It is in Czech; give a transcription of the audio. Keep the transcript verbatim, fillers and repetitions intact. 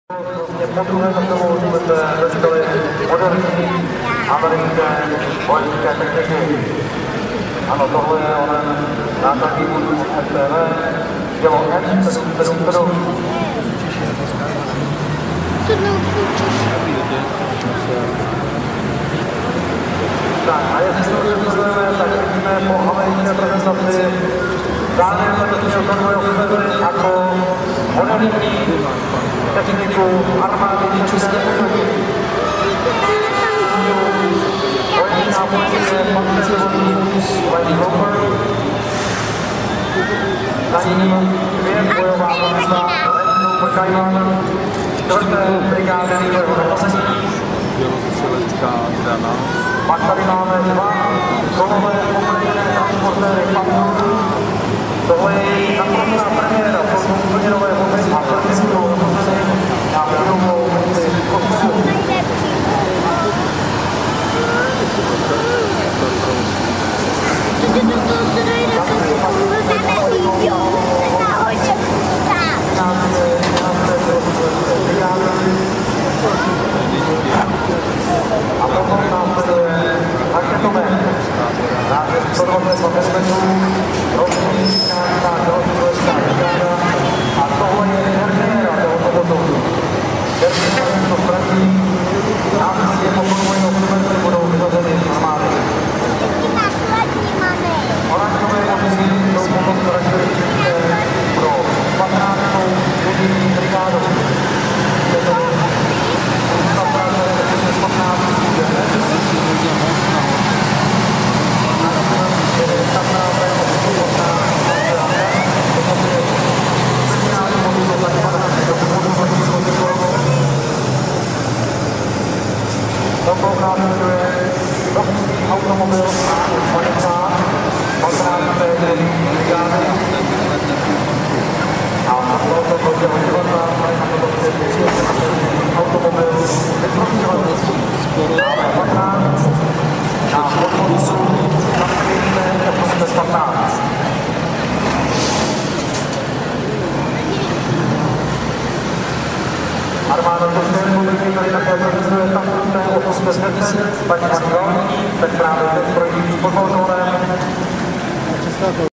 Po druhé za sebou budete dostali moderní americké vojenské techniky. Ano, tohle je onen nákladní vůz S T V, dělo M sedm sedm sedm. Tak, a jestli se rozhodujeme, tak vidíme po americké prezentaci zájem letošního konvoje obsadili jako moderní techniku armády České republiky. Vojenská policie, pancerovaný vůz Land Rover, za ním dvě bojová vozidla Land Rover Cayman, čtvrté brigády výbojů nasazení. Pak tady máme dva kolové pobrněné transportéry Pandur. Tohle je naprostá premiéra, to jsou úplně nové vůbec a první budou nasazení na bojovou misi Kosovu. A potom následuje raketomet. Název sto dvacet milimetrů, rozhodnická další vojenská brigáda a tohle je premiéra tohoto vozu. Terminální to zbraní, nápisy jako konvojného kilometry budou vyzazeny z armády. Oranžové vozy jsou potom charakteristické pro patnáctou vodní brigádu. Automobil padesát, patnácté brigády. A na tohoto bodě hodivadla mají na toto automobil patnáct na podporu naklidné osm patnáct. Armáda České republiky tady také provizuje tankové osm deset, paní Marko, tak právě teď projíždí pod balkónem.